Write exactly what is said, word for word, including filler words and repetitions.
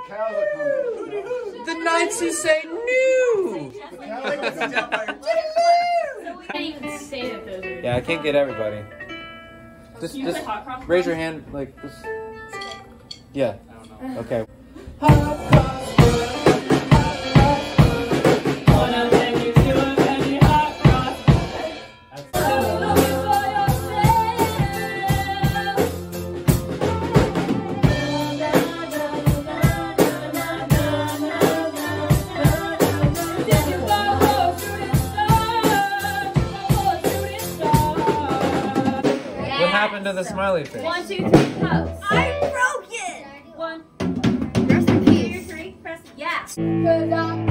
cows are coming. The knights who say no. The cows are coming. I can't even say that those are. Yeah, I can't get everybody. Just, just raise your hand, like this. Yeah. Okay. What happened to the smiley face? One, two, three, pose. I broke it! One, Rest in peace. two, three, press. Yeah. Cause I'm